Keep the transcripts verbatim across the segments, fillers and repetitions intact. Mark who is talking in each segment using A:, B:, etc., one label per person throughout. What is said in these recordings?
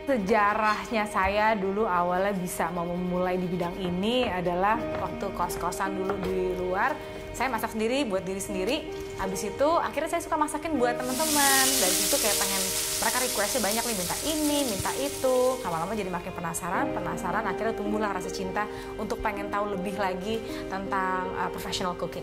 A: Sejarahnya saya dulu awalnya bisa mau memulai di bidang ini adalah waktu kos-kosan dulu di luar. Saya masak sendiri buat diri sendiri. Habis itu akhirnya saya suka masakin buat teman-teman. Dari situ kayak pengen, mereka requestnya banyak nih, minta ini, minta itu. Lama-lama jadi makin penasaran, penasaran akhirnya tumbuhlah rasa cinta untuk pengen tahu lebih lagi tentang uh, professional cooking.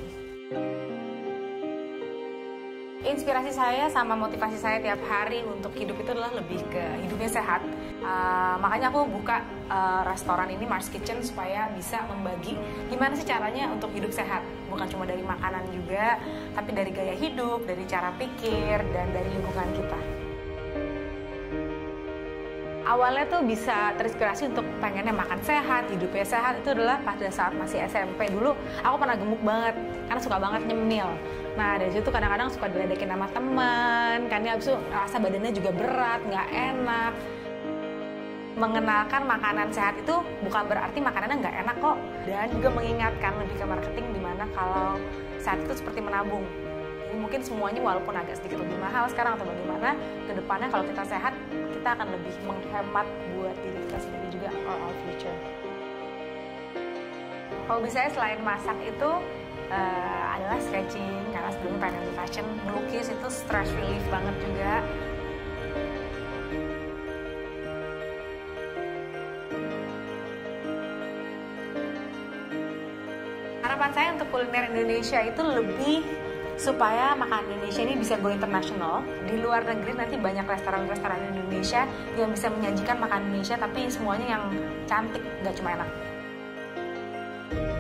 A: Inspirasi saya sama motivasi saya tiap hari untuk hidup itu adalah lebih ke hidupnya sehat. Uh, makanya aku buka uh, restoran ini, Mars Kitchen, supaya bisa membagi gimana sih caranya untuk hidup sehat. Bukan cuma dari makanan juga, tapi dari gaya hidup, dari cara pikir, dan dari lingkungan kita. Awalnya tuh bisa terinspirasi untuk pengennya makan sehat, hidupnya sehat, itu adalah pada saat masih S M P. Dulu aku pernah gemuk banget, karena suka banget nyemil. Nah dari situ kadang-kadang suka diledekin sama teman, kan ya, abis itu rasa badannya juga berat, nggak enak. Mengenalkan makanan sehat itu bukan berarti makanannya nggak enak kok. Dan juga mengingatkan lebih ke marketing, dimana kalau sehat itu seperti menabung. Jadi mungkin semuanya walaupun agak sedikit lebih mahal sekarang atau bagaimana, kedepannya kalau kita sehat, kita akan lebih menghemat buat diri kita sendiri juga, for our future. Hobi saya selain masak itu uh, adalah sketching, karena sebelumnya pengen di fashion. Melukis itu stress relief banget juga. Harapan saya untuk kuliner Indonesia itu lebih supaya makanan Indonesia ini bisa go internasional. Di luar negeri nanti banyak restoran-restoran Indonesia yang bisa menyajikan makanan Indonesia, tapi semuanya yang cantik, nggak cuma enak.